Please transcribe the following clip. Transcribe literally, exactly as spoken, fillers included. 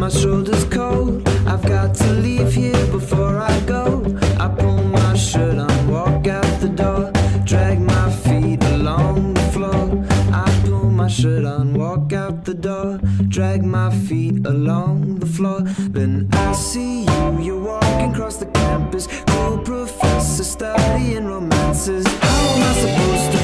my shoulders cold. I've got to leave here before I go. I pull my shirt on, walk out the door, drag my feet along the floor. I pull my shirt on, walk out the door, drag my feet along the floor. Then I see you, you're walking across the campus, cool professor studying romances. How am I supposed to